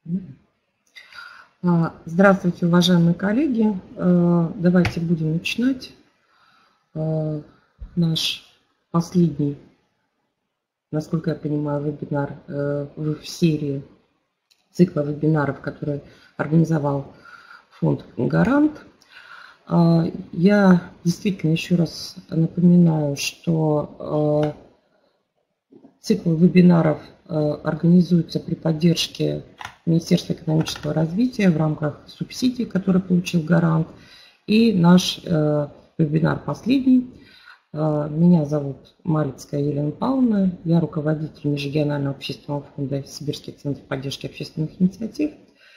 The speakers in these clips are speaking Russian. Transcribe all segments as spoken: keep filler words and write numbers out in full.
Здравствуйте, уважаемые коллеги. Давайте будем начинать наш последний, насколько я понимаю, вебинар в серии цикла вебинаров, который организовал фонд «Гарант». Я действительно еще раз напоминаю, что цикл вебинаров организуется при поддержке Министерства экономического развития в рамках субсидий, которые получил «Гарант». И наш вебинар последний. Меня зовут Малицкая Елена Павловна, я руководитель Межрегионального общественного фонда Сибирский центр поддержки общественных инициатив.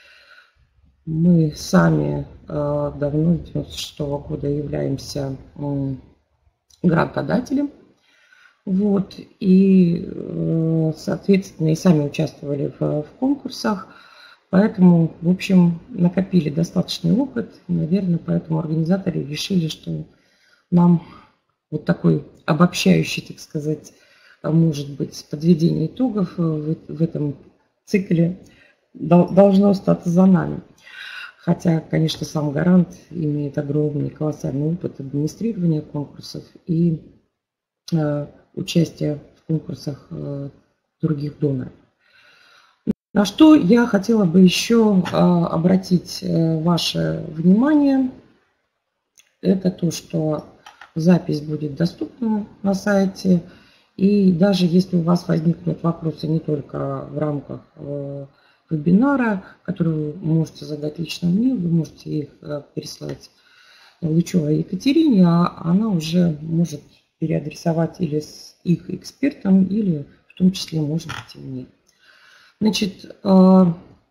Мы сами давно, с девяносто шестого года, являемся грантодателем. Вот, и, соответственно, и сами участвовали в, в конкурсах, поэтому, в общем, накопили достаточный опыт. Наверное, поэтому организаторы решили, что нам вот такой обобщающий, так сказать, может быть, подведение итогов в, в этом цикле должно остаться за нами. Хотя, конечно, сам «Гарант» имеет огромный, колоссальный опыт администрирования конкурсов и э, участия в конкурсах э, других доноров. На что я хотела бы еще э, обратить э, ваше внимание, это то, что запись будет доступна на сайте, и даже если у вас возникнут вопросы не только в рамках э, вебинара, которые вы можете задать лично мне, вы можете их э, переслать Лычевой Екатерине, а она уже может переадресовать или с их экспертом, или в том числе, может быть, и мне. Значит, э,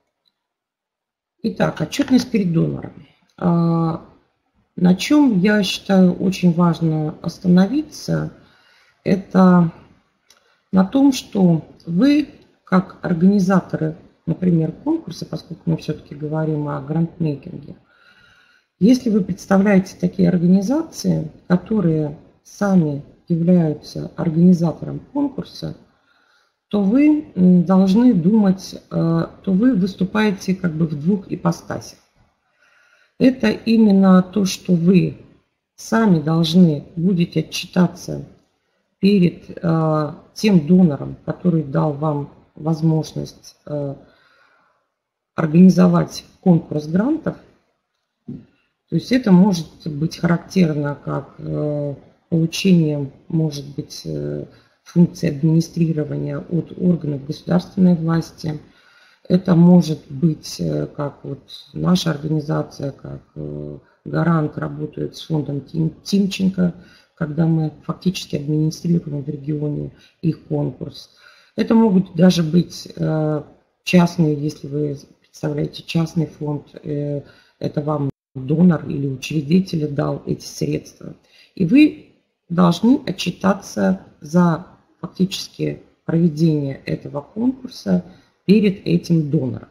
итак, отчетность перед донором. Э, на чем я считаю очень важно остановиться, это на том, что вы, как организаторы, например, конкурса, поскольку мы все-таки говорим о грантмейкинге, если вы представляете такие организации, которые сами являются организатором конкурса, то вы должны думать, то вы выступаете как бы в двух ипостасях. Это именно то, что вы сами должны будете отчитаться перед тем донором, который дал вам возможность организовать конкурс грантов. То есть это может быть характерно как получение, может быть, функции администрирования от органов государственной власти. Это может быть, как вот наша организация, как «Гарант» работает с фондом Тимченко, когда мы фактически администрируем в регионе их конкурс. Это могут даже быть частные, если вы представляете частный фонд, это вам донор или учредитель дал эти средства. И вы должны отчитаться за фактически проведение этого конкурса перед этим донором.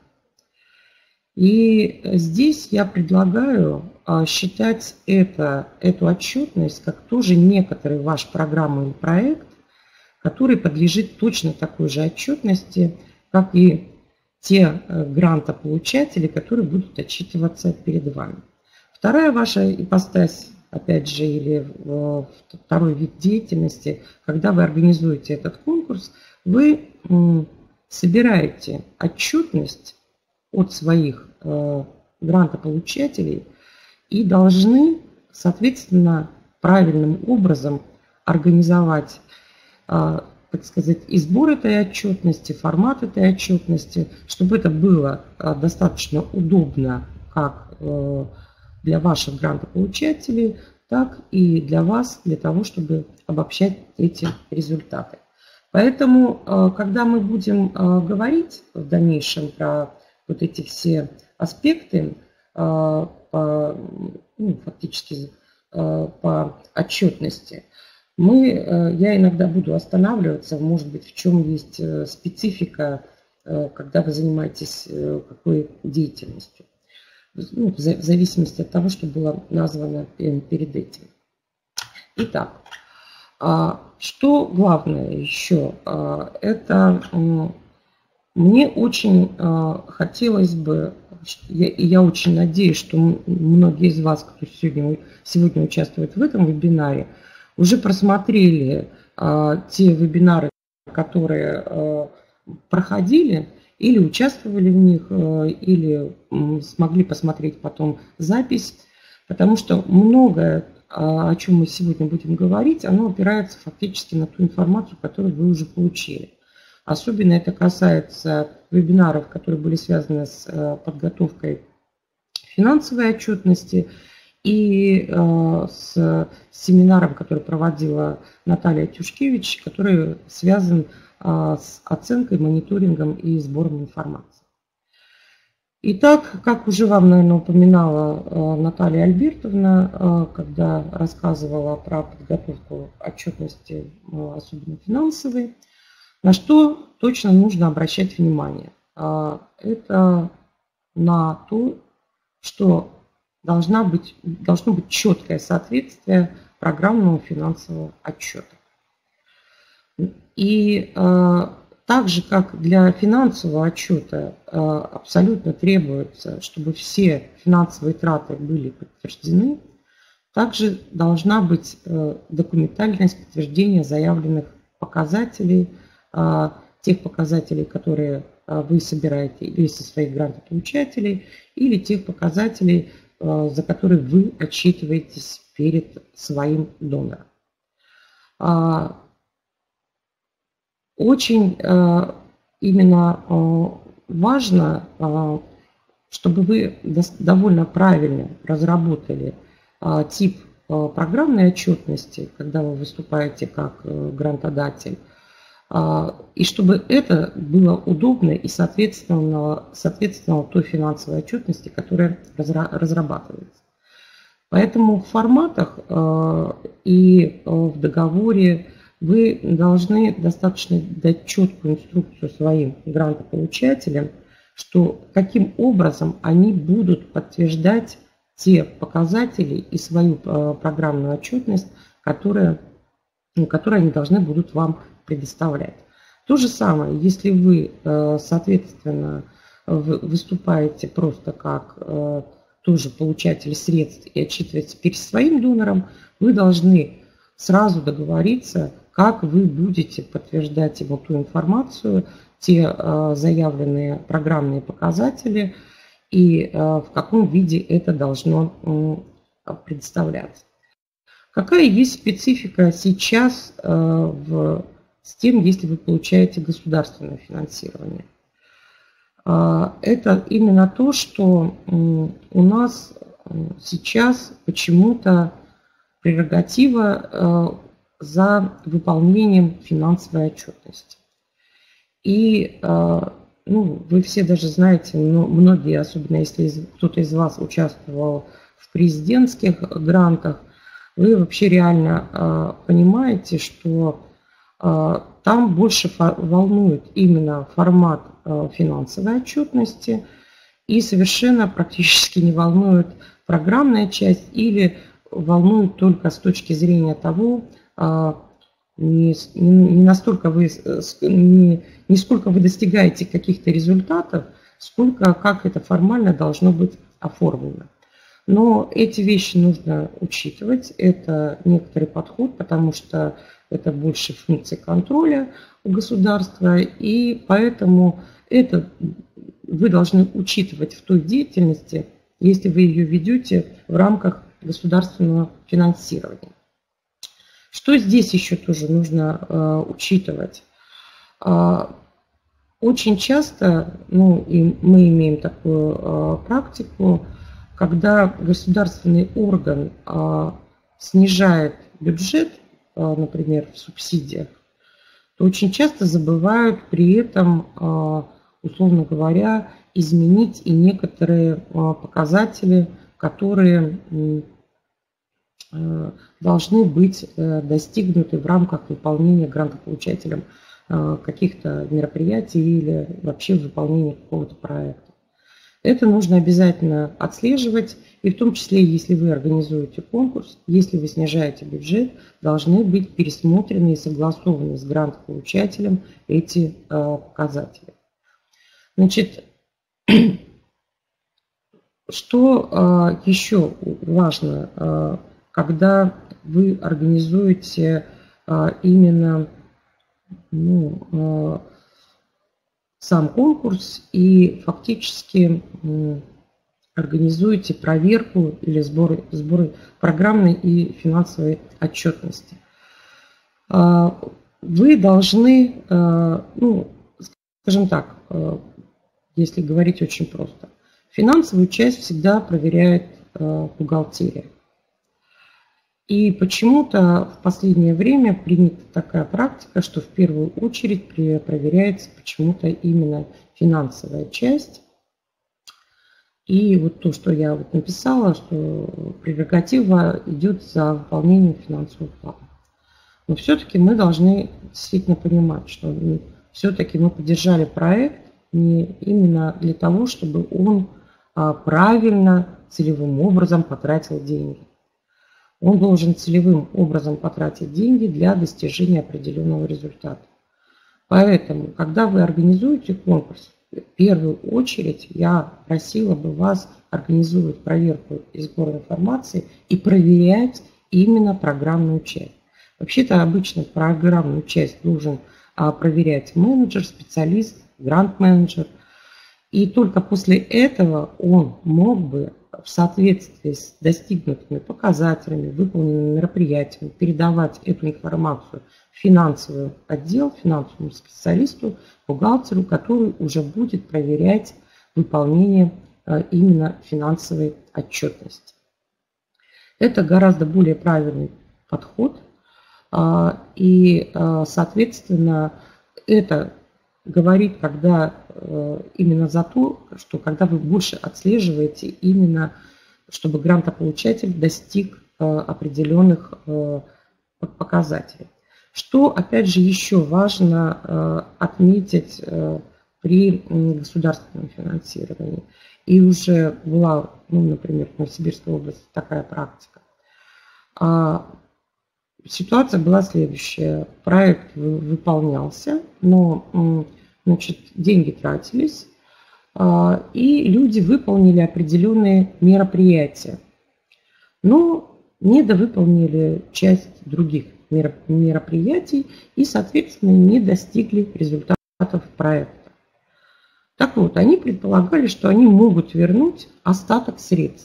И здесь я предлагаю считать это, эту отчетность как тоже некоторый ваш программа или проект, который подлежит точно такой же отчетности, как и те грантополучатели, которые будут отчитываться перед вами. Вторая ваша ипостась, опять же, или второй вид деятельности, когда вы организуете этот конкурс, вы собираете отчетность от своих грантополучателей и должны, соответственно, правильным образом организовать, так сказать, и сбор этой отчетности, формат этой отчетности, чтобы это было достаточно удобно как для ваших грантополучателей, так и для вас, для того, чтобы обобщать эти результаты. Поэтому, когда мы будем говорить в дальнейшем про вот эти все аспекты, по, ну, фактически по отчетности, мы, я иногда буду останавливаться, может быть, в чем есть специфика, когда вы занимаетесь какой деятельностью. Ну, в зависимости от того, что было названо перед этим. Итак, что главное еще? Это Мне очень э, хотелось бы, я, и я очень надеюсь, что многие из вас, кто сегодня, сегодня участвует в этом вебинаре, уже просмотрели э, те вебинары, которые э, проходили, или участвовали в них, э, или э, смогли посмотреть потом запись, потому что многое, о чем мы сегодня будем говорить, оно опирается фактически на ту информацию, которую вы уже получили. Особенно это касается вебинаров, которые были связаны с подготовкой финансовой отчетности и с семинаром, который проводила Наталья Тюшкевич, который связан с оценкой, мониторингом и сбором информации. Итак, как уже вам, наверное, упоминала Наталья Альбертовна, когда рассказывала про подготовку отчетности, особенно финансовой, на что точно нужно обращать внимание? Это на то, что должна быть, должно быть четкое соответствие программного финансового отчета. И так же, как для финансового отчета абсолютно требуется, чтобы все финансовые траты были подтверждены, также должна быть документальность подтверждения заявленных показателей, тех показателей, которые вы собираете или со своих грантополучателей, или тех показателей, за которые вы отчитываетесь перед своим донором. Очень именно важно, чтобы вы довольно правильно разработали тип программной отчетности, когда вы выступаете как грантодатель, и чтобы это было удобно и соответствовало, соответствовало той финансовой отчетности, которая разрабатывается. Поэтому в форматах и в договоре вы должны достаточно дать четкую инструкцию своим грантополучателям, что каким образом они будут подтверждать те показатели и свою программную отчетность, которые, которые они должны будут вам предоставлять. То же самое, если вы, соответственно, выступаете просто как тоже получатель средств и отчитываетесь перед своим донором, вы должны сразу договориться, как вы будете подтверждать ему ту информацию, те заявленные программные показатели и в каком виде это должно представляться. Какая есть специфика сейчас в с тем, если вы получаете государственное финансирование? Это именно то, что у нас сейчас почему-то прерогатива за выполнением финансовой отчетности. И ну, вы все даже знаете, но многие, особенно если кто-то из вас участвовал в президентских грантах, вы вообще реально понимаете, что там больше волнует именно формат финансовой отчетности и совершенно практически не волнует программная часть или волнует только с точки зрения того, не, не настолько вы, не, не сколько вы достигаете каких-то результатов, сколько как это формально должно быть оформлено. Но эти вещи нужно учитывать, это некоторый подход, потому что это больше функции контроля у государства, и поэтому это вы должны учитывать в той деятельности, если вы ее ведете в рамках государственного финансирования. Что здесь еще тоже нужно э, учитывать? Э, очень часто, ну, и мы имеем такую э, практику, когда государственный орган э, снижает бюджет, э, например, в субсидиях, то очень часто забывают при этом, э, условно говоря, изменить и некоторые э, показатели, которые э, должны быть э, достигнуты в рамках выполнения грантополучателем э, каких-то мероприятий или вообще выполнения какого-то проекта. Это нужно обязательно отслеживать, и в том числе, если вы организуете конкурс, если вы снижаете бюджет, должны быть пересмотрены и согласованы с грантополучателем эти э, показатели. Значит, что еще важно, когда вы организуете именно ну, сам конкурс и фактически организуете проверку или сбор, сбор программной и финансовой отчетности. Вы должны, ну, скажем так, если говорить очень просто, финансовую часть всегда проверяет бухгалтерия. И почему-то в последнее время принята такая практика, что в первую очередь проверяется почему-то именно финансовая часть. И вот то, что я вот написала, что прерогатива идет за выполнением финансового плана. Но все-таки мы должны действительно понимать, что все-таки мы поддержали проект не именно для того, чтобы он правильно, целевым образом потратил деньги. Он должен целевым образом потратить деньги для достижения определенного результата. Поэтому, когда вы организуете конкурс, в первую очередь я просила бы вас организовывать проверку и сбор информации и проверять именно программную часть. Вообще-то обычно программную часть должен проверять менеджер, специалист, грант-менеджер. И только после этого он мог бы в соответствии с достигнутыми показателями, выполненными мероприятиями, передавать эту информацию в финансовый отдел, финансовому специалисту, бухгалтеру, который уже будет проверять выполнение именно финансовой отчетности. Это гораздо более правильный подход. И, соответственно, это говорит, когда именно за то, что когда вы больше отслеживаете именно, чтобы грантополучатель достиг определенных показателей. Что, опять же, еще важно отметить при государственном финансировании. И уже была, ну, например, в Новосибирской области такая практика. Ситуация была следующая. Проект выполнялся, но, значит, деньги тратились, и люди выполнили определенные мероприятия, но недовыполнили часть других мероприятий и, соответственно, не достигли результатов проекта. Так вот, они предполагали, что они могут вернуть остаток средств.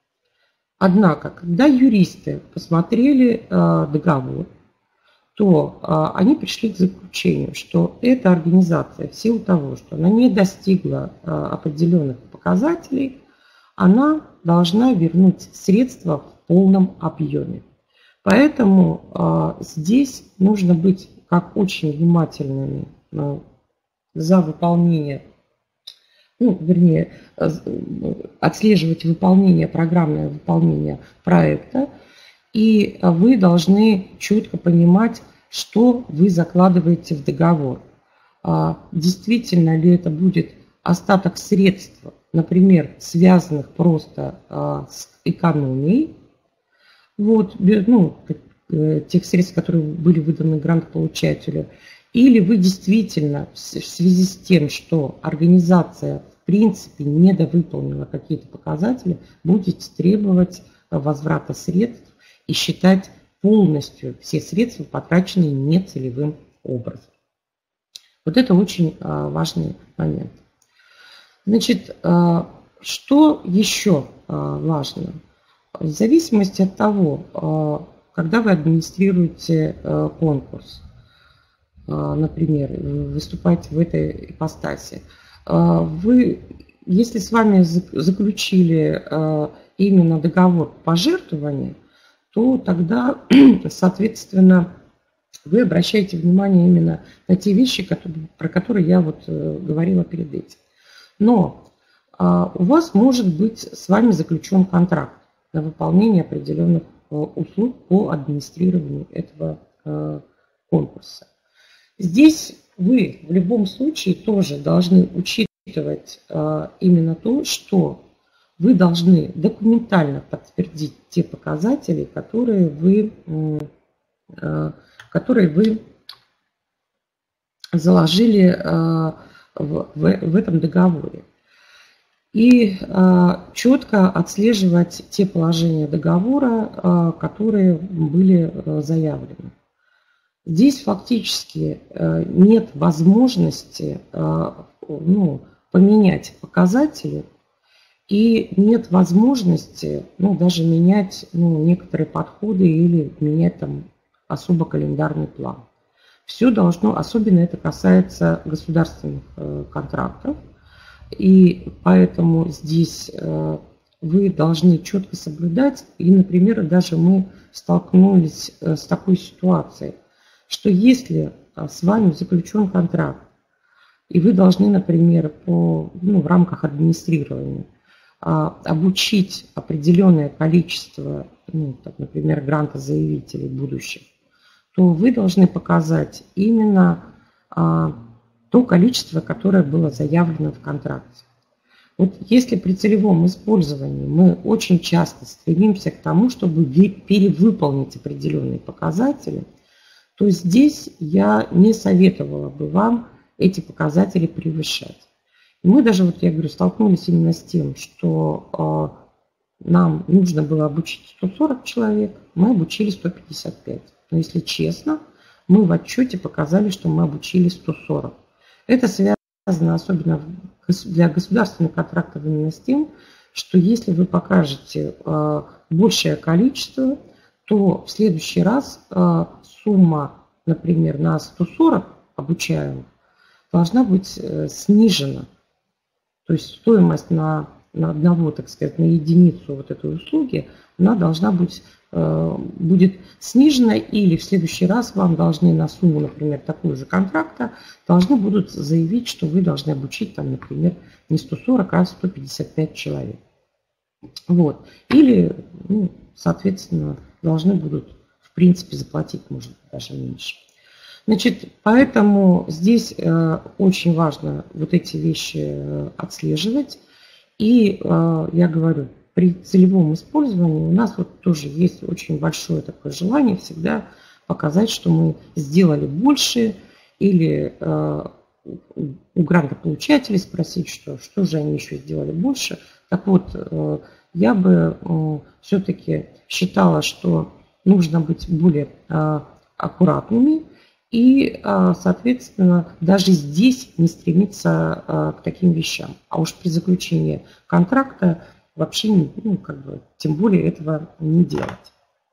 Однако, когда юристы посмотрели э, договор, то э, они пришли к заключению, что эта организация в силу того, что она не достигла э, определенных показателей, она должна вернуть средства в полном объеме. Поэтому э, здесь нужно быть как очень внимательными э, за выполнение, ну, вернее, отслеживать выполнение, программное выполнение проекта, и вы должны четко понимать, что вы закладываете в договор. Действительно ли это будет остаток средств, например, связанных просто с экономией, вот, ну, тех средств, которые были выданы грантополучателю, или вы действительно в связи с тем, что организация в принципе недовыполнила какие-то показатели, будете требовать возврата средств и считать полностью все средства, потраченные нецелевым образом. Вот это очень важный момент. Значит, что еще важно? В зависимости от того, когда вы администрируете конкурс, например, выступаете в этой ипостаси, вы, если с вами заключили именно договор пожертвования, то тогда, соответственно, вы обращаете внимание именно на те вещи, которые, про которые я вот говорила перед этим. Но у вас может быть с вами заключен контракт на выполнение определенных услуг по администрированию этого конкурса. Здесь вы в любом случае тоже должны учитывать именно то, что вы должны документально подтвердить те показатели, которые вы, которые вы заложили в, в, в этом договоре. И а, четко отслеживать те положения договора, а, которые были а, заявлены. Здесь фактически а, нет возможности а, ну, поменять показатели и нет возможности ну, даже менять ну, некоторые подходы или менять там особо календарный план. Все должно, особенно это касается государственных а, контрактов. И поэтому здесь вы должны четко соблюдать. И, например, даже мы столкнулись с такой ситуацией, что если с вами заключен контракт, и вы должны, например, по, ну, в рамках администрирования обучить определенное количество, ну, так, например, грантозаявителей будущих, то вы должны показать именно то количество, которое было заявлено в контракте. Вот если при целевом использовании мы очень часто стремимся к тому, чтобы перевыполнить определенные показатели, то здесь я не советовала бы вам эти показатели превышать. И мы даже, вот я говорю, столкнулись именно с тем, что э, нам нужно было обучить сто сорок человек, мы обучили сто пятьдесят пять. Но если честно, мы в отчете показали, что мы обучили сто сорок. Это связано особенно для государственных контрактов именно с тем, что если вы покажете э, большее количество, то в следующий раз э, сумма, например, на сто сорок обучаемых должна быть э, снижена. То есть стоимость на, на одного, так сказать, на единицу вот этой услуги, она должна быть будет снижена, или в следующий раз вам должны на сумму, например, такую же контракта, должны будут заявить, что вы должны обучить, там, например, не сто сорок, а сто пятьдесят пять человек. Вот. Или, ну, соответственно, должны будут, в принципе, заплатить, может быть, даже меньше. Значит, поэтому здесь э, очень важно вот эти вещи э, отслеживать. И э, я говорю, при целевом использовании у нас вот тоже есть очень большое такое желание всегда показать, что мы сделали больше, или э, у грантополучателей спросить, что, что же они еще сделали больше. Так вот, э, я бы э, все-таки считала, что нужно быть более э, аккуратными и, э, соответственно, даже здесь не стремиться э, к таким вещам. А уж при заключении контракта вообще, ну, как бы, тем более этого не делать.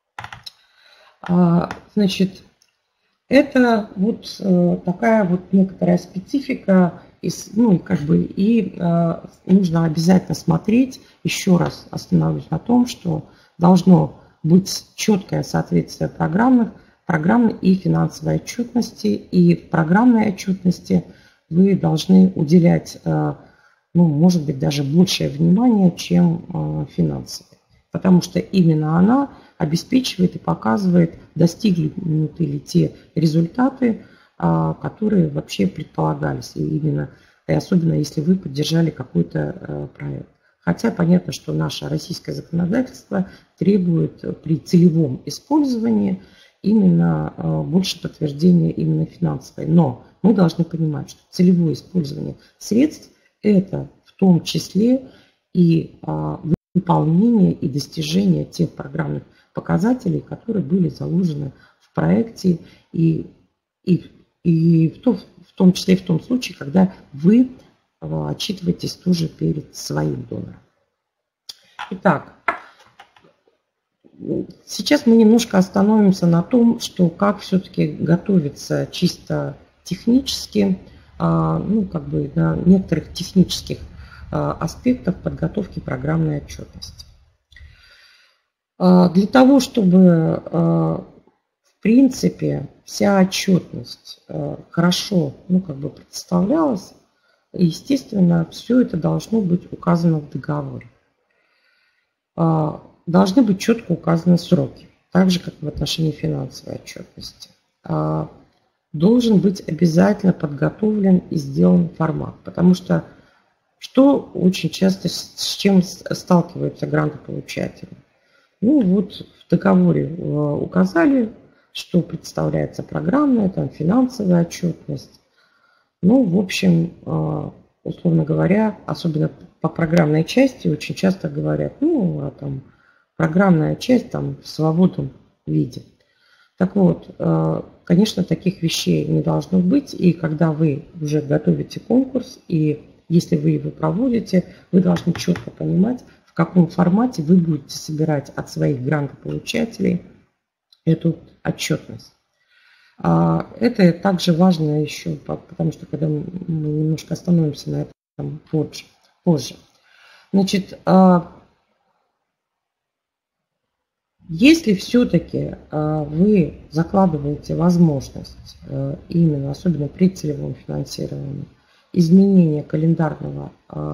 Значит, это вот такая вот некоторая специфика, ну, как бы, и нужно обязательно смотреть, еще раз остановлюсь на том, что должно быть четкое соответствие программных, программной и финансовой отчетности, и в программной отчетности вы должны уделять, ну, может быть, даже большее внимание, чем э, финансовая. Потому что именно она обеспечивает и показывает, достигнуты ли те результаты, э, которые вообще предполагались. И именно, и особенно если вы поддержали какой-то э, проект. Хотя понятно, что наше российское законодательство требует при целевом использовании именно э, больше подтверждения именно финансовой. Но мы должны понимать, что целевое использование средств это в том числе и а, выполнение и достижение тех программных показателей, которые были заложены в проекте, и, и, и в, том, в том числе и в том случае, когда вы а, отчитываетесь тоже перед своим донором. Итак, сейчас мы немножко остановимся на том, что как все-таки готовиться чисто технически, ну, как бы на некоторых технических аспектах подготовки программной отчетности. Для того, чтобы, в принципе, вся отчетность хорошо, ну, как бы представлялась, естественно, все это должно быть указано в договоре. Должны быть четко указаны сроки, так же, как в отношении финансовой отчетности. Должен быть обязательно подготовлен и сделан формат. Потому что что очень часто с чем сталкиваются грантополучатели? Ну вот в договоре указали, что представляется программная, там финансовая отчетность. Ну, в общем, условно говоря, особенно по программной части очень часто говорят, ну, а там программная часть там в свободном виде. Так вот, конечно, таких вещей не должно быть, и когда вы уже готовите конкурс, и если вы его проводите, вы должны четко понимать, в каком формате вы будете собирать от своих грантополучателей эту отчетность. Это также важно еще, потому что когда мы немножко остановимся на этом позже. позже. Значит, если все-таки вы закладываете возможность, именно, особенно при целевом финансировании, изменения календарного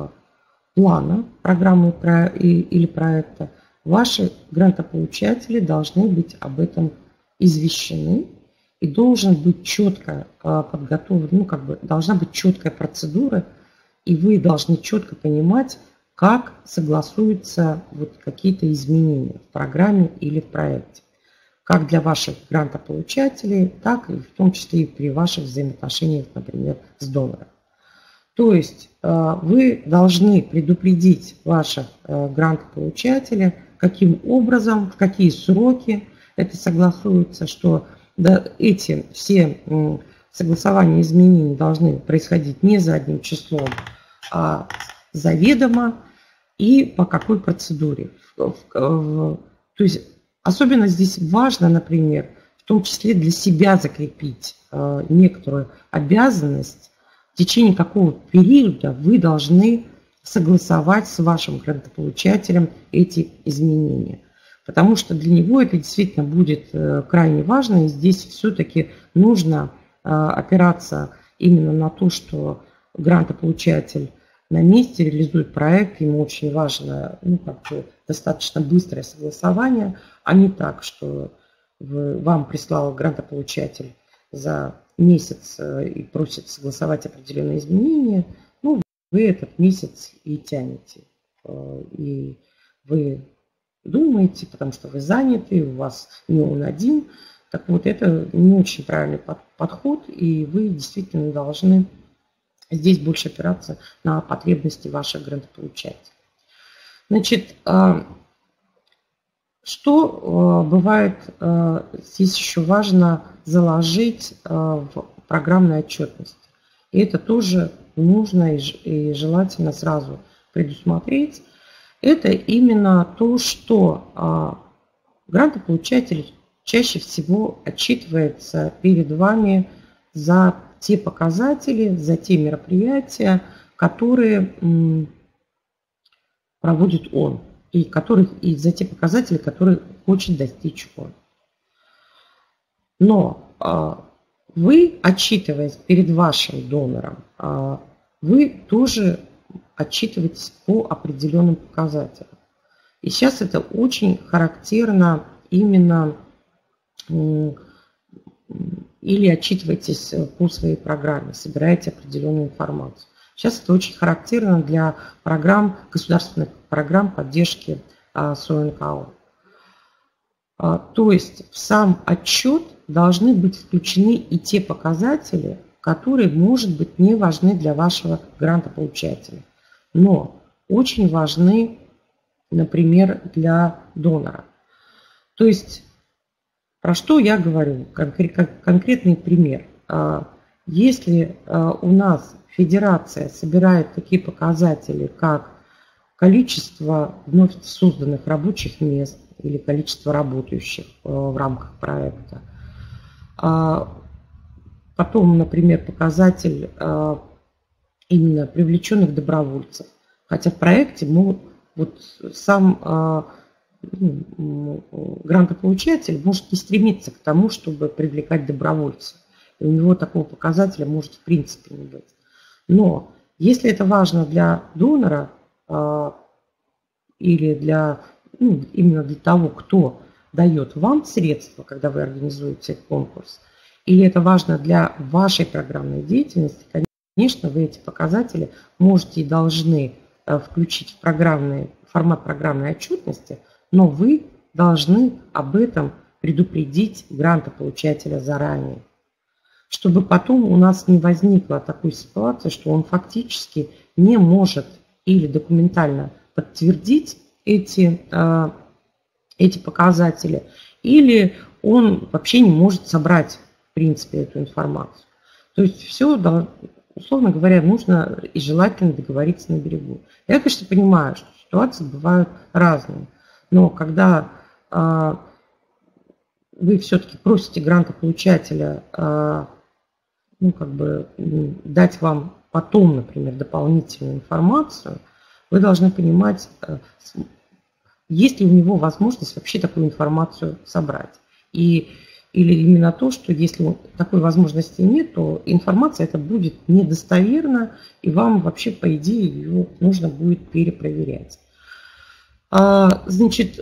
плана программы или проекта, ваши грантополучатели должны быть об этом извещены, и должен быть четко подготовлен, ну, как бы должна быть четкая процедура, и вы должны четко понимать, как согласуются вот какие-то изменения в программе или в проекте. Как для ваших грантополучателей, так и в том числе и при ваших взаимоотношениях, например, с донором. То есть вы должны предупредить ваших грантополучателей, каким образом, в какие сроки это согласуется, что эти все согласования изменений должны происходить не за одним числом, а заведомо и по какой процедуре. То есть особенно здесь важно, например, в том числе для себя закрепить некоторую обязанность, в течение какого периода вы должны согласовать с вашим грантополучателем эти изменения. Потому что для него это действительно будет крайне важно, и здесь все-таки нужно опираться именно на то, что грантополучатель на месте реализует проект, ему очень важно, ну, как бы достаточно быстрое согласование, а не так, что вы, вам прислал грантополучатель за месяц и просит согласовать определенные изменения, ну, вы этот месяц и тянете, и вы думаете, потому что вы заняты, у вас не он один. Так вот, это не очень правильный подход, и вы действительно должны здесь больше опираться на потребности ваших грантополучателей. Значит, что бывает, здесь еще важно заложить в программной отчетности. И это тоже нужно и желательно сразу предусмотреть. Это именно то, что грантополучатель чаще всего отчитывается перед вами за те показатели, за те мероприятия, которые проводит он, и, которых, и за те показатели, которые хочет достичь он. Но вы, отчитываясь перед вашим донором, вы тоже отчитываетесь по определенным показателям. И сейчас это очень характерно именно, или отчитываетесь по своей программе, собираете определенную информацию. Сейчас это очень характерно для программ, государственных программ поддержки СОНКО. То есть в сам отчет должны быть включены и те показатели, которые, может быть, не важны для вашего грантополучателя, но очень важны, например, для донора. То есть, про что я говорю? Конкретный пример. Если у нас федерация собирает такие показатели, как количество вновь созданных рабочих мест или количество работающих в рамках проекта, потом, например, показатель именно привлеченных добровольцев. Хотя в проекте могут, вот сам грантополучатель может не стремиться к тому, чтобы привлекать добровольцев. И у него такого показателя может в принципе не быть. Но если это важно для донора или для, ну, именно для того, кто дает вам средства, когда вы организуете конкурс, или это важно для вашей программной деятельности, конечно, вы эти показатели можете и должны включить в программный, формат программной отчетности, но вы должны об этом предупредить грантополучателя заранее. чтобы потом у нас не возникла такой ситуации, что он фактически не может или документально подтвердить эти, эти показатели, или он вообще не может собрать, в принципе, эту информацию. То есть все, условно говоря, нужно и желательно договориться на берегу. Я, конечно, понимаю, что ситуации бывают разные, но когда а, вы все-таки просите грантополучателя а, ну, как бы, дать вам потом, например, дополнительную информацию, вы должны понимать, есть ли у него возможность вообще такую информацию собрать. И, или именно то, что если такой возможности нет, то информация эта будет недостоверна, и вам вообще, по идее, ее нужно будет перепроверять. А, значит,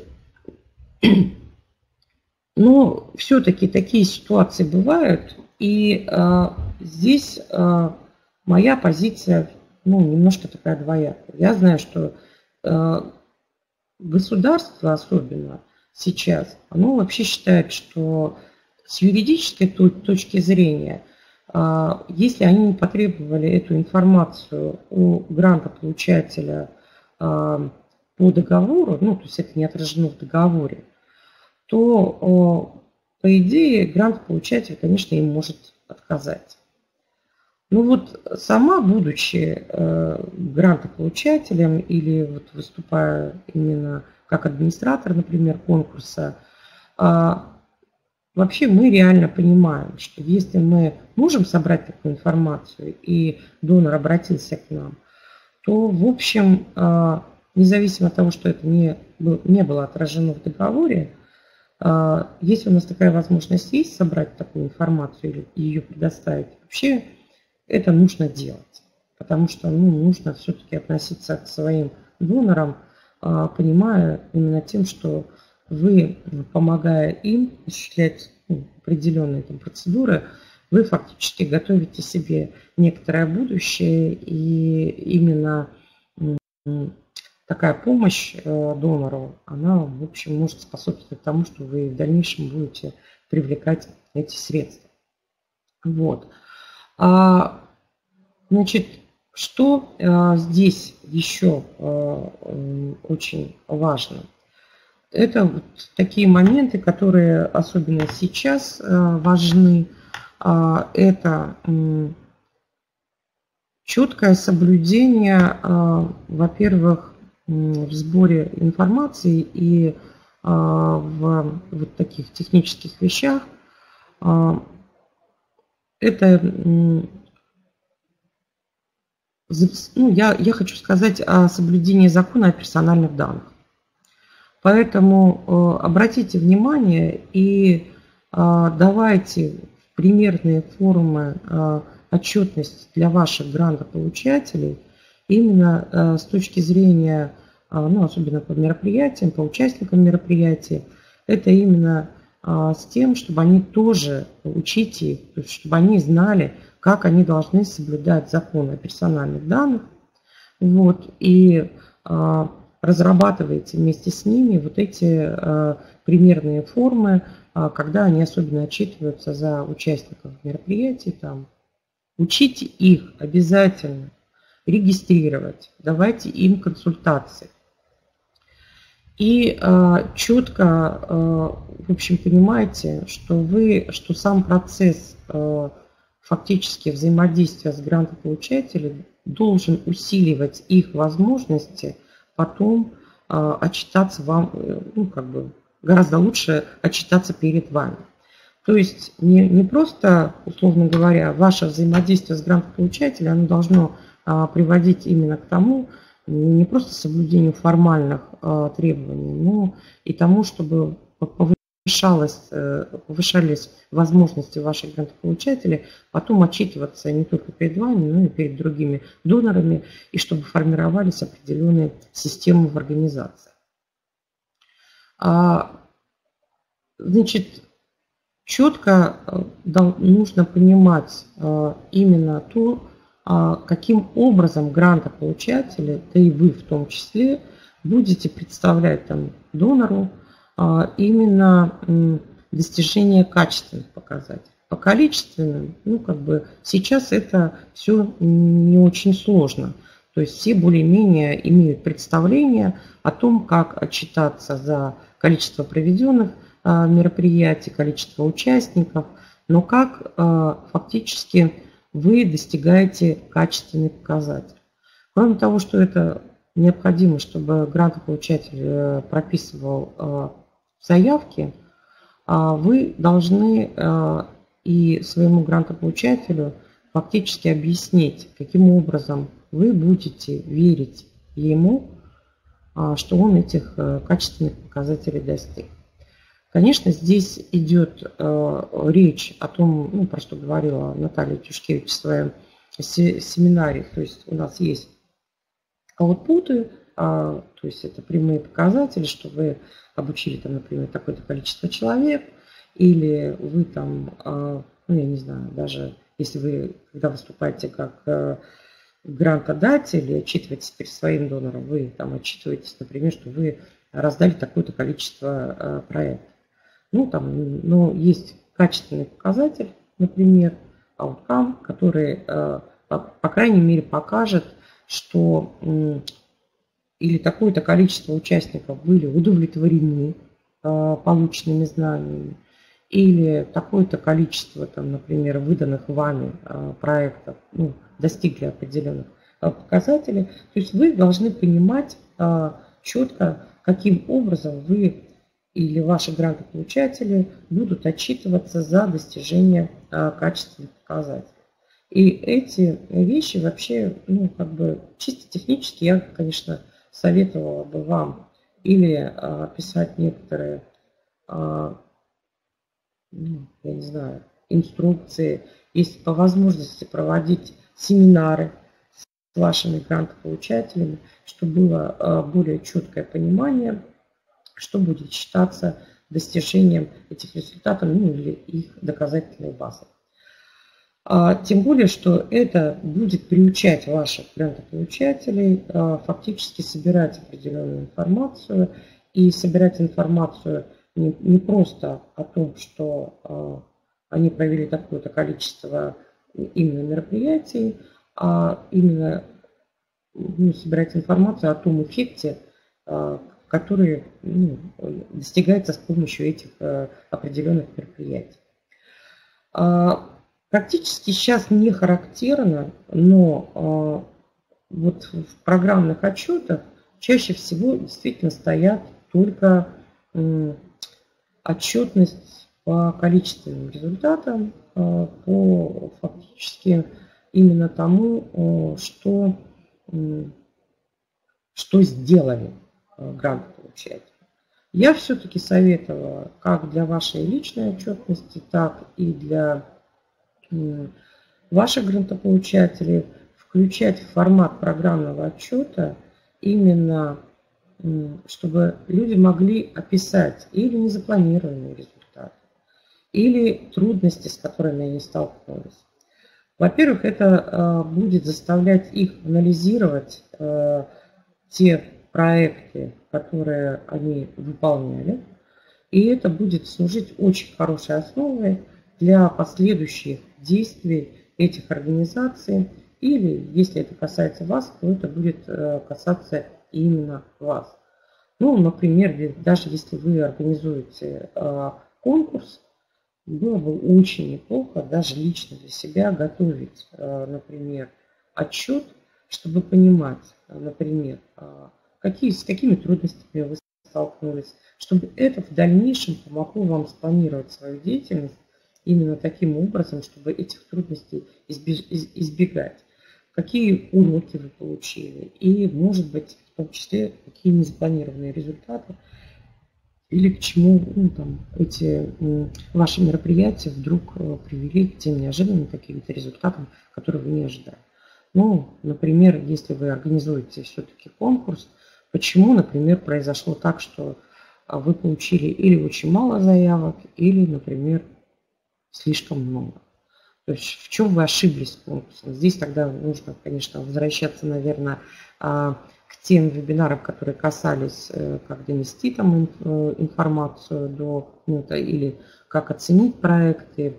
но все-таки такие ситуации бывают, и а, здесь а, моя позиция, ну, немножко такая двоякая. Я знаю, что а, государство особенно сейчас, оно вообще считает, что с юридической точки зрения, а, если они не потребовали эту информацию у грантополучателя а, по договору, ну, то есть это не отражено в договоре, то, по идее, грантополучатель, конечно, им может отказать. Ну вот сама, будучи грантополучателем или вот выступая именно как администратор, например, конкурса, вообще мы реально понимаем, что если мы можем собрать такую информацию, и донор обратился к нам, то, в общем, независимо от того, что это не, не было отражено в договоре, если у нас такая возможность есть собрать такую информацию или ее предоставить, вообще это нужно делать. Потому что ну, нужно все-таки относиться к своим донорам, понимая именно тем, что вы, помогая им осуществлять ну, определенные там, процедуры, вы фактически готовите себе некоторое будущее, и именно такая помощь донору, она, в общем, может способствовать тому, что вы в дальнейшем будете привлекать эти средства. Вот. А, значит, что а, здесь еще а, очень важно? Это вот такие моменты, которые особенно сейчас а, важны. А, это м, четкое соблюдение, а, во-первых, в сборе информации и а, в вот таких технических вещах. А, это, ну, я, я хочу сказать о соблюдении закона о персональных данных. Поэтому а, обратите внимание и а, давайте примерные формы а, отчетности для ваших грантополучателей именно с точки зрения, ну, особенно по мероприятиям, по участникам мероприятий, это именно с тем, чтобы они тоже учите их, то есть чтобы они знали, как они должны соблюдать закон о персональных данных. Вот, и разрабатывайте вместе с ними вот эти примерные формы, когда они особенно отчитываются за участников мероприятий. Там. Учите их обязательно регистрировать, давайте им консультации. И э, четко, э, в общем, понимаете, что вы, что сам процесс э, фактически взаимодействия с грантополучателем должен усиливать их возможности потом э, отчитаться вам, ну, как бы гораздо лучше отчитаться перед вами. То есть не, не просто, условно говоря, ваше взаимодействие с грантополучателем, оно должно приводить именно к тому, не просто соблюдению формальных а, требований, но и тому, чтобы повышалось, повышались возможности ваших грантополучателей потом отчитываться не только перед вами, но и перед другими донорами, и чтобы формировались определенные системы в организации. А, значит, четко нужно понимать а, именно то, каким образом грантополучатели, да и вы в том числе, будете представлять там, донору именно достижение качественных показателей. по количественным, ну, как бы сейчас это все не очень сложно. То есть все более-менее имеют представление о том, как отчитаться за количество проведенных мероприятий, количество участников, но как фактически вы достигаете качественный показатель. Кроме того, что это необходимо, чтобы грантополучатель прописывал заявки, вы должны и своему грантополучателю фактически объяснить, каким образом вы будете верить ему, что он этих качественных показателей достиг. Конечно, здесь идет речь о том, ну, про что говорила Наталья Тюшкевич в своем семинаре. То есть у нас есть аутпуты, то есть это прямые показатели, что вы обучили, там, например, такое-то количество человек, или вы там, ну, я не знаю, даже если вы, когда выступаете как грантодатель и отчитываетесь перед своим донором, вы там отчитываетесь, например, что вы раздали такое-то количество проектов. Ну, там, но есть качественный показатель, например, outcome, который, по крайней мере, покажет, что или такое-то количество участников были удовлетворены полученными знаниями, или такое-то количество, там, например, выданных вами проектов, ну, достигли определенных показателей. То есть вы должны понимать четко, каким образом вы или ваши грантополучатели будут отчитываться за достижение качественных показателей. И эти вещи вообще, ну, как бы чисто технически я, конечно, советовала бы вам или писать некоторые, ну, я не знаю, инструкции, если по возможности проводить семинары с вашими грантополучателями, чтобы было более четкое понимание, что будет считаться достижением этих результатов, ну, или их доказательной базы. А, тем более, что это будет приучать ваших грантополучателей а, фактически собирать определенную информацию и собирать информацию не, не просто о том, что а, они провели такое-то количество именно мероприятий, а именно, ну, собирать информацию о том эффекте, а, который, ну, достигается с помощью этих а, определенных мероприятий. А, практически сейчас не характерно, но а, вот в программных отчетах чаще всего действительно стоят только м, отчетность по количественным результатам, а, по фактически именно тому, что, м, что сделали грантополучатели. Я все-таки советовала как для вашей личной отчетности, так и для ваших грантополучателей включать в формат программного отчета именно, чтобы люди могли описать или незапланированные результаты, или трудности, с которыми они столкнулись. Во-первых, это будет заставлять их анализировать те проекты, которые они выполняли, и это будет служить очень хорошей основой для последующих действий этих организаций, или, если это касается вас, то это будет касаться именно вас. Ну, например, даже если вы организуете конкурс, было бы очень неплохо даже лично для себя готовить, например, отчет, чтобы понимать, например, какие, с какими трудностями вы столкнулись, чтобы это в дальнейшем помогло вам спланировать свою деятельность именно таким образом, чтобы этих трудностей избегать. Какие уроки вы получили и, может быть, в том числе, какие незапланированные результаты или к чему, ну, там, эти ваши мероприятия вдруг привели к тем неожиданным каким-то результатам, которые вы не ожидали. Ну, например, если вы организуете все-таки конкурс, почему, например, произошло так, что вы получили или очень мало заявок, или, например, слишком много. То есть в чем вы ошиблись с конкурсом? Здесь тогда нужно, конечно, возвращаться, наверное, к тем вебинарам, которые касались, как донести там информацию до, ну, или как оценить проекты,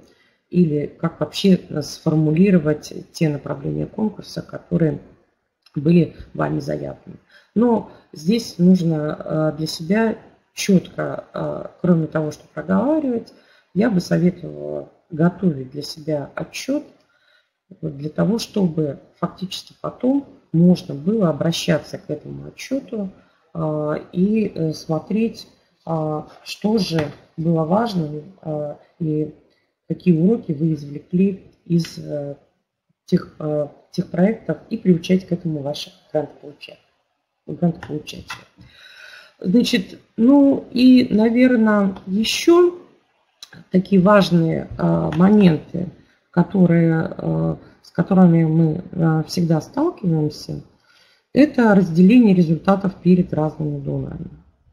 или как вообще сформулировать те направления конкурса, которые были вами заявлены. Но здесь нужно для себя четко, кроме того, что проговаривать, я бы советовала готовить для себя отчет для того, чтобы фактически потом можно было обращаться к этому отчету и смотреть, что же было важным и какие уроки вы извлекли из тех, тех проектов и приучать к этому ваших грантополучателей. грантополучателей. Значит, ну и, наверное, еще такие важные моменты, которые, с которыми мы всегда сталкиваемся, это разделение результатов перед разными донорами.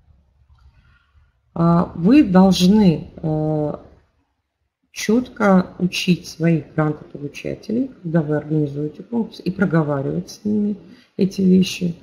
Вы должны четко учить своих грантополучателей, когда вы организуете конкурс, и проговаривать с ними эти вещи,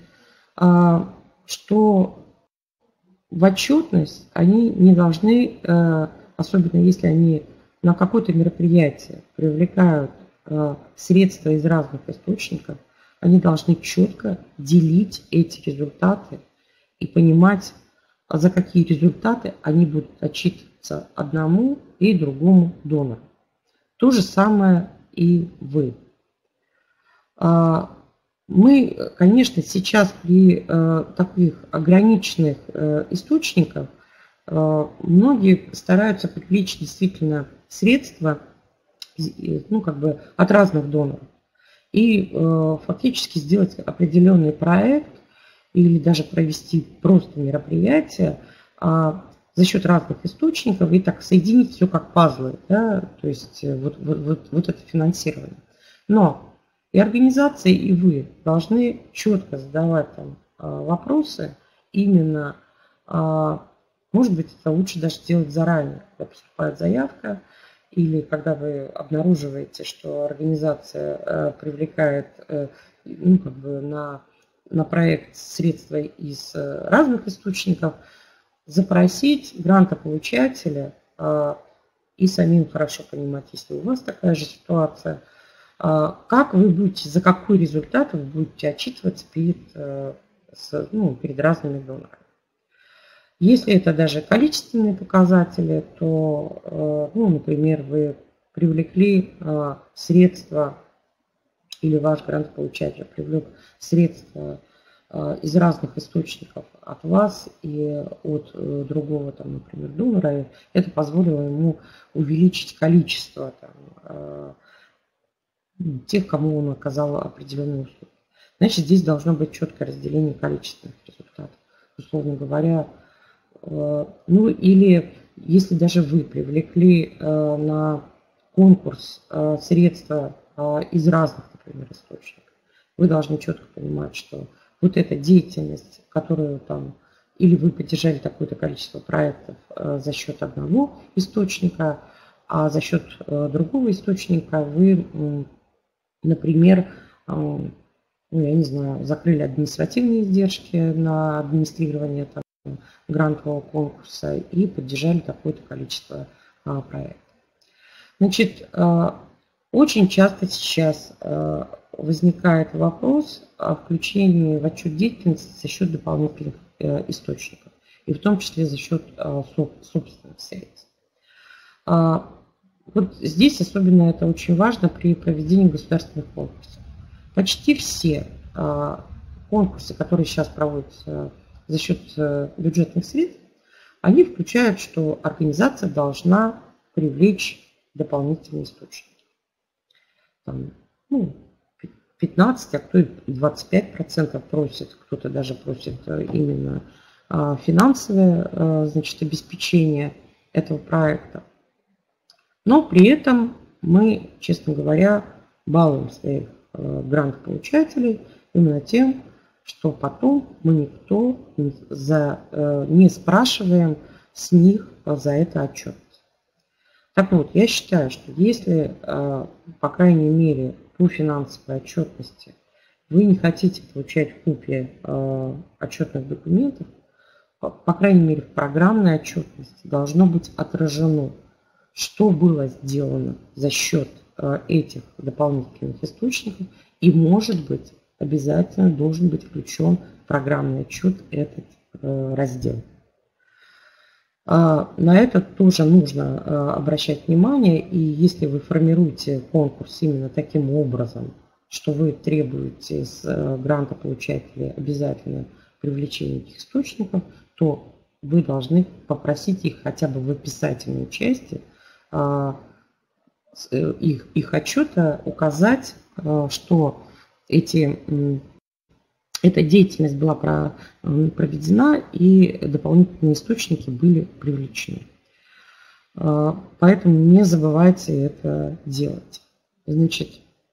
что в отчетность они не должны, особенно если они на какое-то мероприятие привлекают средства из разных источников, они должны четко делить эти результаты и понимать, за какие результаты они будут отчитываться одному и другому донору. То же самое и вы. Мы, конечно, сейчас при таких ограниченных источниках многие стараются привлечь действительно средства, ну, как бы от разных доноров и фактически сделать определенный проект или даже провести просто мероприятие за счет разных источников и так соединить все как пазлы, да, то есть вот, вот, вот, вот это финансирование. Но и организации, и вы должны четко задавать там вопросы именно, может быть, это лучше даже делать заранее, когда поступает заявка, или когда вы обнаруживаете, что организация привлекает, ну, как бы на, на проект средства из разных источников, запросить грантополучателя и самим хорошо понимать, если у вас такая же ситуация, как вы будете, за какой результат вы будете отчитываться перед, ну, перед разными донорами. Если это даже количественные показатели, то, ну, например, вы привлекли средства, или ваш грантополучатель привлек средства из разных источников от вас и от другого, там, например, донора, это позволило ему увеличить количество там, тех, кому он оказал определенные услуги. Значит, здесь должно быть четкое разделение количественных результатов. Условно говоря, ну или если даже вы привлекли на конкурс средства из разных, например, источников, вы должны четко понимать, что вот эта деятельность, которую там, или вы поддержали такое-то количество проектов за счет одного источника, а за счет другого источника вы, например, ну, я не знаю, закрыли административные издержки на администрирование там грантового конкурса и поддержали такое-то количество а, проектов. Значит, а, очень часто сейчас а, возникает вопрос о включении в отчет деятельности за счет дополнительных а, источников, и в том числе за счет а, собственных средств. А, вот здесь особенно это очень важно при проведении государственных конкурсов. Почти все а, конкурсы, которые сейчас проводятся за счет бюджетных средств, они включают, что организация должна привлечь дополнительные источники. Там, ну, пятнадцать, а кто и двадцать пять процентов просит, кто-то даже просит именно финансовое, значит, обеспечение этого проекта. Но при этом мы, честно говоря, балуем своих грантополучателей именно тем, что потом мы никто за, не спрашиваем с них за это отчетность. Так вот, я считаю, что если, по крайней мере, по финансовой отчетности вы не хотите получать копии отчетных документов, по крайней мере, в программной отчетности должно быть отражено, что было сделано за счет этих дополнительных источников, и, может быть, обязательно должен быть включен в программный отчет этот раздел. На это тоже нужно обращать внимание, и если вы формируете конкурс именно таким образом, что вы требуете с грантополучателей обязательно привлечения этих источников, то вы должны попросить их хотя бы в описательной части их, их отчета указать, что эти, эта деятельность была проведена и дополнительные источники были привлечены. Поэтому не забывайте это делать. Значит,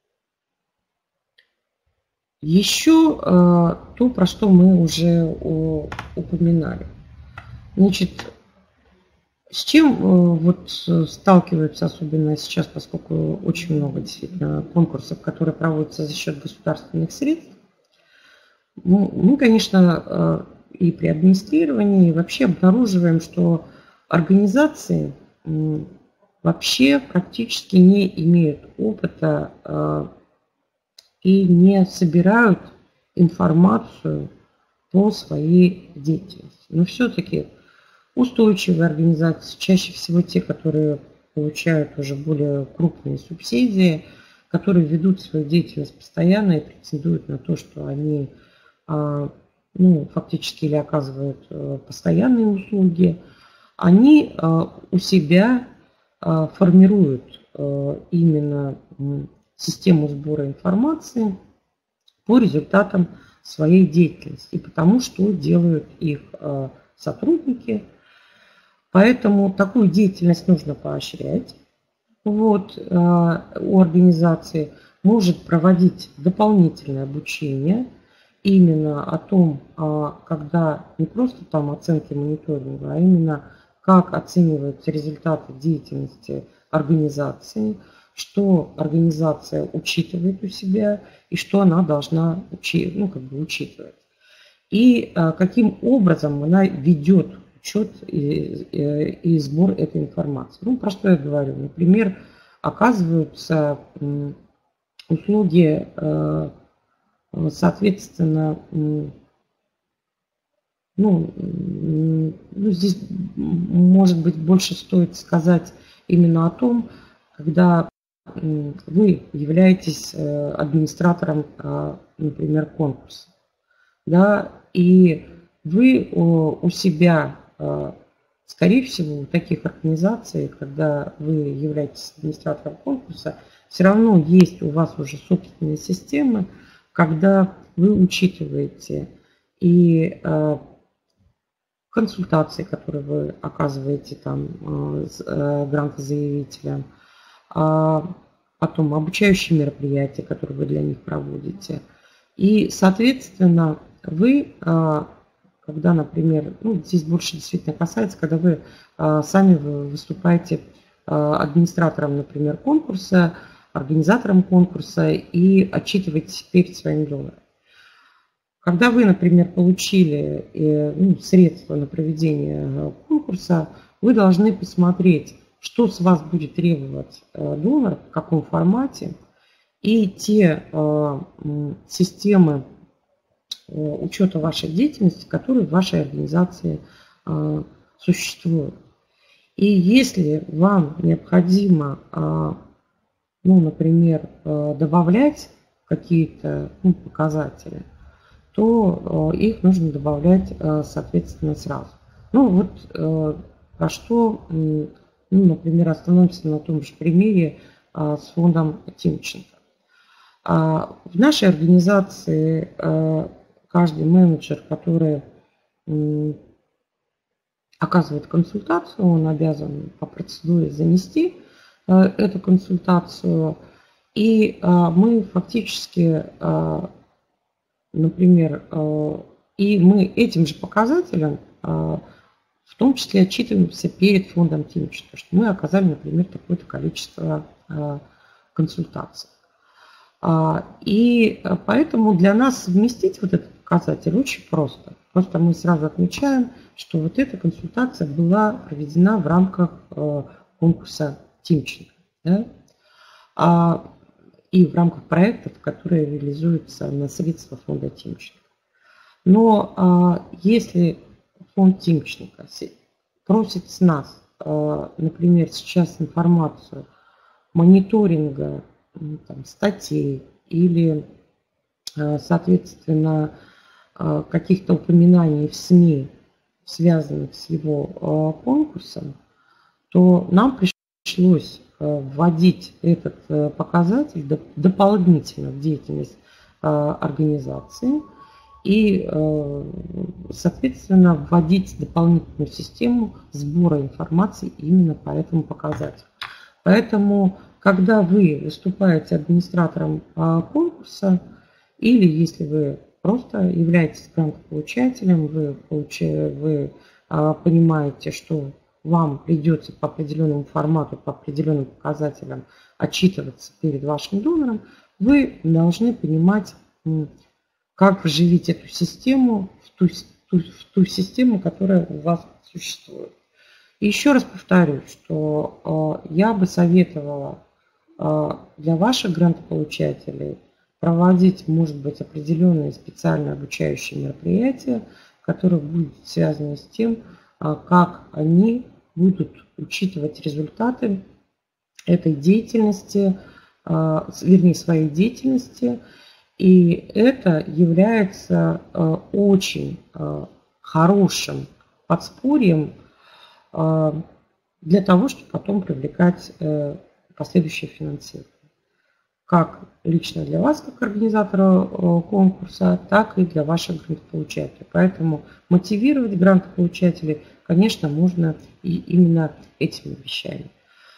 еще то, про что мы уже упоминали. Значит, с чем вот сталкиваются особенно сейчас, поскольку очень много действительно конкурсов, которые проводятся за счет государственных средств. Ну, мы, конечно, и при администрировании вообще обнаруживаем, что организации вообще практически не имеют опыта и не собирают информацию по своей деятельности. Но все-таки устойчивые организации, чаще всего те, которые получают уже более крупные субсидии, которые ведут свою деятельность постоянно и претендуют на то, что они ну, фактически или оказывают постоянные услуги, они у себя формируют именно систему сбора информации по результатам своей деятельности и потому, что делают их сотрудники. Поэтому такую деятельность нужно поощрять. Вот, у организации может проводить дополнительное обучение именно о том, когда не просто там оценки мониторинга, а именно как оцениваются результаты деятельности организации, что организация учитывает у себя и что она должна учи, ну, как бы учитывать. И каким образом она ведет учет и, и, и сбор этой информации. Ну, про что я говорю? Например, оказываются услуги, соответственно, ну, ну, здесь, может быть, больше стоит сказать именно о том, когда вы являетесь администратором, например, конкурса, да, и вы у себя, скорее всего, у таких организаций, когда вы являетесь администратором конкурса, все равно есть у вас уже собственные системы, когда вы учитываете и консультации, которые вы оказываете там грантозаявителям, потом обучающие мероприятия, которые вы для них проводите. И, соответственно, вы, когда, например, ну, здесь больше действительно касается, когда вы сами выступаете администратором, например, конкурса, организатором конкурса и отчитываетесь перед своим донором. Когда вы, например, получили ну, средства на проведение конкурса, вы должны посмотреть, что с вас будет требовать донор, в каком формате, и те системы учета вашей деятельности, которые в вашей организации существуют. И если вам необходимо, ну, например, добавлять какие-то ну, показатели, то их нужно добавлять, соответственно, сразу. Ну вот про что, ну, например, остановимся на том же примере с фондом Тимченко. В нашей организации каждый менеджер, который оказывает консультацию, он обязан по процедуре занести эту консультацию. И мы фактически, например, и мы этим же показателем в том числе отчитываемся перед фондом Тимченко, что мы оказали, например, такое-то количество консультаций. И поэтому для нас совместить вот этот показатель очень просто. Просто мы сразу отмечаем, что вот эта консультация была проведена в рамках конкурса Тимченко, да? а, и в рамках проектов, которые реализуются на средства фонда Тимченко. Но а, если фонд Тимченко просит с нас, а, например, сейчас информацию мониторинга там, статей или, а, соответственно, а, каких-то упоминаний в СМИ, связанных с его а, конкурсом, то нам пришлось а, вводить этот а, показатель доп дополнительно в деятельность а, организации и, а, соответственно, вводить дополнительную систему сбора информации именно по этому показателю. Поэтому, когда вы выступаете администратором а, конкурса, или если вы просто являетесь грантополучателем, вы, получаете, вы а, понимаете, что вам придется по определенному формату, по определенным показателям отчитываться перед вашим донором, вы должны понимать, как вживить эту систему в ту, ту, в ту систему, которая у вас существует. И еще раз повторю, что э, я бы советовала э, для ваших грантополучателей проводить, может быть, определенные специальные обучающие мероприятия, которые будут связаны с тем, э, как они будут учитывать результаты этой деятельности, э, вернее, своей деятельности. И это является э, очень э, хорошим подспорьем для того, чтобы потом привлекать последующее финансирование. Как лично для вас, как организатора конкурса, так и для ваших грантополучателей. Поэтому мотивировать грантополучателей, конечно, можно и именно этими вещами.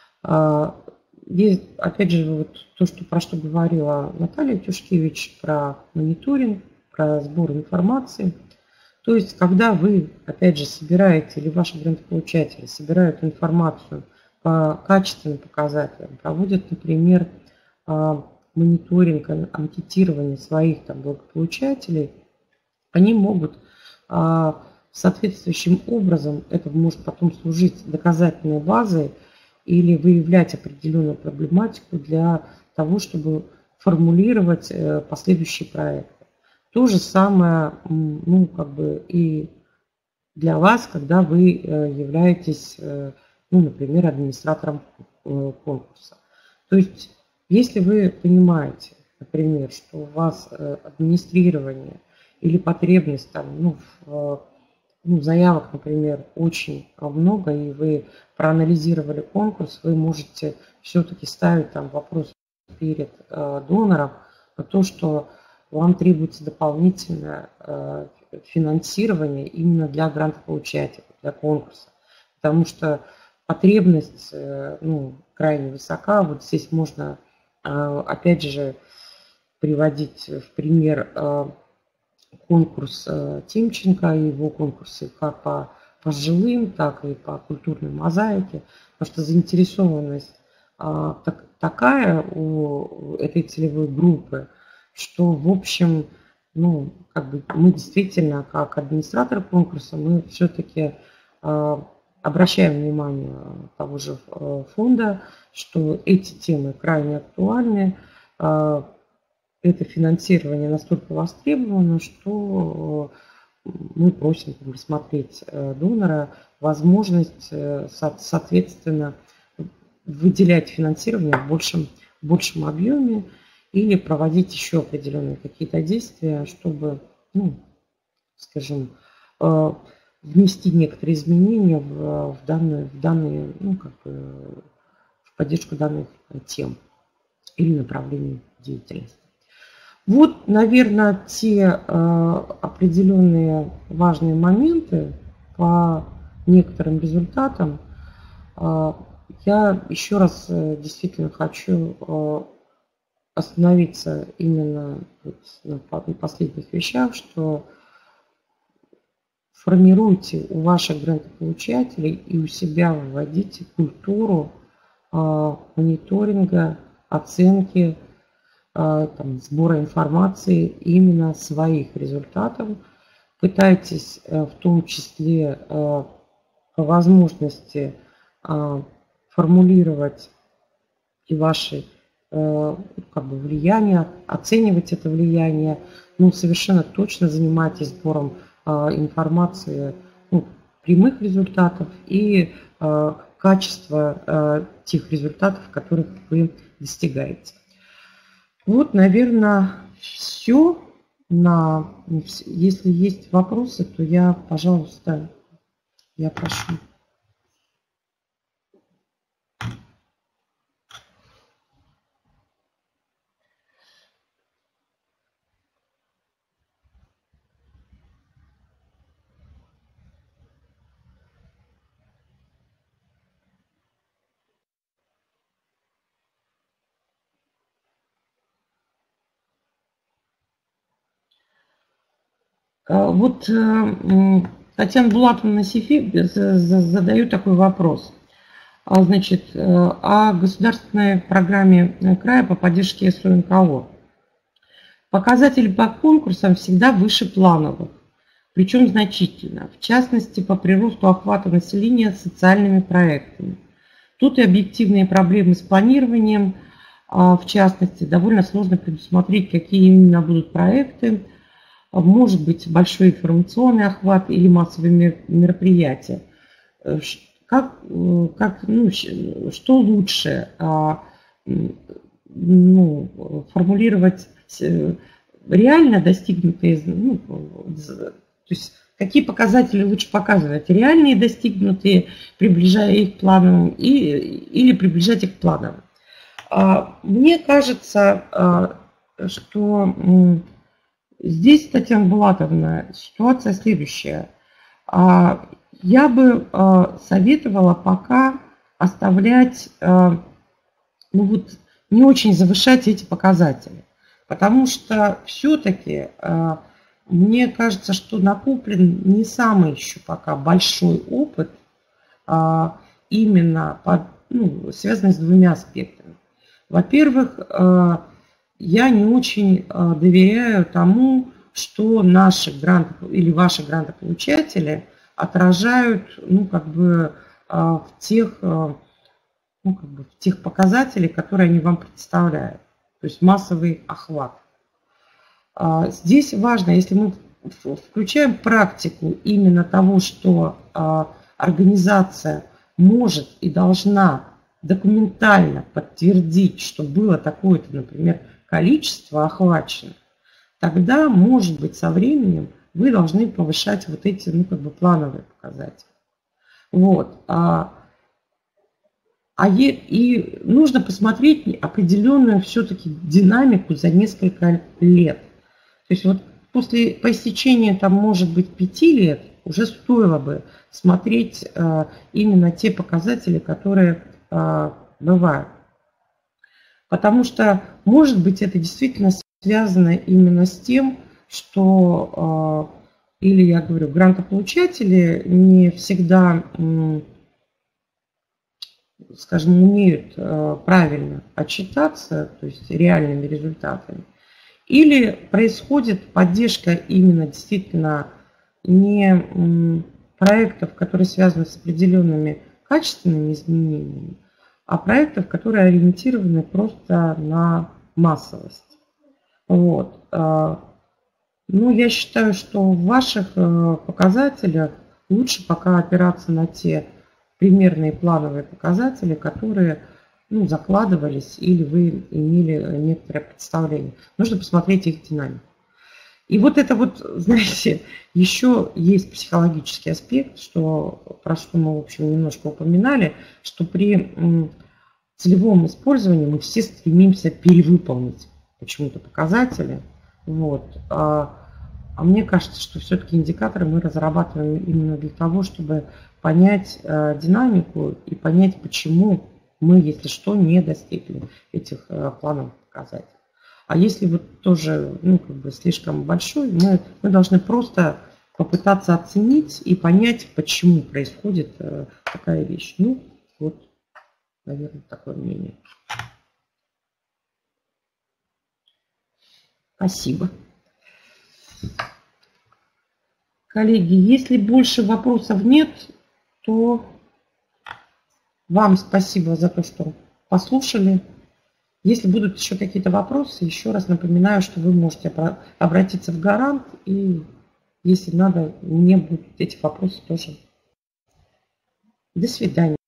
Здесь, опять же, вот то, что, про что говорила Наталья Тюшкевич, про мониторинг, про сбор информации. То есть, когда вы, опять же, собираете, или ваши грантополучатели собирают информацию по качественным показателям, проводят, например, мониторинг, анкетирование своих там, благополучателей, они могут соответствующим образом, это может потом служить доказательной базой или выявлять определенную проблематику для того, чтобы формулировать последующие проекты. То же самое, ну, как бы и для вас, когда вы являетесь, ну, например, администратором конкурса. То есть, если вы понимаете, например, что у вас администрирование или потребность там, ну, в, ну, заявок, например, очень много, и вы проанализировали конкурс, вы можете все-таки ставить там вопрос перед донором на то, что вам требуется дополнительное э, финансирование именно для грантополучателей, для конкурса. Потому что потребность э, ну, крайне высока. Вот здесь можно, э, опять же, приводить в пример э, конкурс э, Тимченко и его конкурсы как по, по жилым, так и по культурной мозаике. Потому что заинтересованность э, так, такая у этой целевой группы, что, в общем, ну, как бы мы действительно, как администратор конкурса, мы все-таки э, обращаем внимание того же фонда, что эти темы крайне актуальны, э, это финансирование настолько востребовано, что э, мы просим рассмотреть э, донора возможность, э, со, соответственно, выделять финансирование в большем, в большем объеме, или проводить еще определенные какие-то действия, чтобы, ну, скажем, внести некоторые изменения в, в данные, в данные, ну, как бы, в поддержку данных тем или направлений деятельности. Вот, наверное, те определенные важные моменты по некоторым результатам. Я еще раз действительно хочу остановиться именно вот на последних вещах, что формируйте у ваших грантополучателей и у себя вводите культуру э, мониторинга, оценки, э, там, сбора информации именно своих результатов. Пытайтесь э, в том числе э, по возможности э, формулировать и ваши как бы влияние, оценивать это влияние, ну, совершенно точно занимайтесь сбором информации, ну, прямых результатов и э, качества э, тех результатов, которых вы достигаете. Вот, наверное, все. На... Если есть вопросы, то я, пожалуйста, я прошу. Вот Татьяна Булатовна Сифи задает такой вопрос. Значит, о государственной программе края по поддержке эс о эн ка о. Показатели по конкурсам всегда выше плановых, причем значительно, в частности по приросту охвата населения социальными проектами. Тут и объективные проблемы с планированием, в частности, довольно сложно предусмотреть, какие именно будут проекты. Может быть большой информационный охват или массовые мероприятия. Как, как, ну, что лучше, ну, формулировать реально достигнутые, ну, то есть какие показатели лучше показывать, реальные достигнутые, приближая их к плановым, и, или приближать их к плановым. Мне кажется, что здесь, Татьяна Булатовна, ситуация следующая. Я бы советовала пока оставлять, ну вот, не очень завышать эти показатели. Потому что все-таки мне кажется, что накоплен не самый еще пока большой опыт, именно под, ну, связанный с двумя аспектами. Во-первых, я не очень доверяю тому, что наши гранты или ваши грантополучатели отражают, ну, как бы в тех, ну, как бы в тех показателях, которые они вам представляют. То есть массовый охват. Здесь важно, если мы включаем практику именно того, что организация может и должна документально подтвердить, что было такое-то, например, количество охвачено, тогда, может быть, со временем вы должны повышать вот эти, ну, как бы плановые показатели. Вот. А, а е, и нужно посмотреть определенную все-таки динамику за несколько лет. То есть вот после, по истечении, там, может быть, пяти лет уже стоило бы смотреть а, именно те показатели, которые а, бывают. Потому что, может быть, это действительно связано именно с тем, что, или я говорю, грантополучатели не всегда, скажем, умеют правильно отчитаться, то есть реальными результатами. Или происходит поддержка именно действительно не проектов, которые связаны с определенными качественными изменениями, а проектов, которые ориентированы просто на массовость. Вот. Ну, я считаю, что в ваших показателях лучше пока опираться на те примерные плановые показатели, которые, ну, закладывались или вы имели некоторое представление. Нужно посмотреть их динамику. И вот это вот, знаете, еще есть психологический аспект, что, про что мы, в общем, немножко упоминали, что при целевом использовании мы все стремимся перевыполнить почему-то показатели. Вот. А, а мне кажется, что все-таки индикаторы мы разрабатываем именно для того, чтобы понять а, динамику и понять, почему мы, если что, не достигли этих а, плановых показателей. А если вот тоже, ну, как бы слишком большой, мы, мы должны просто попытаться оценить и понять, почему происходит а, такая вещь. Ну, вот, наверное, такое мнение. Спасибо. Коллеги, если больше вопросов нет, то Вам спасибо за то, что послушали. Если будут еще какие-то вопросы, еще раз напоминаю, что вы можете обратиться в Гарант, и если надо, мне будут эти вопросы тоже. До свидания.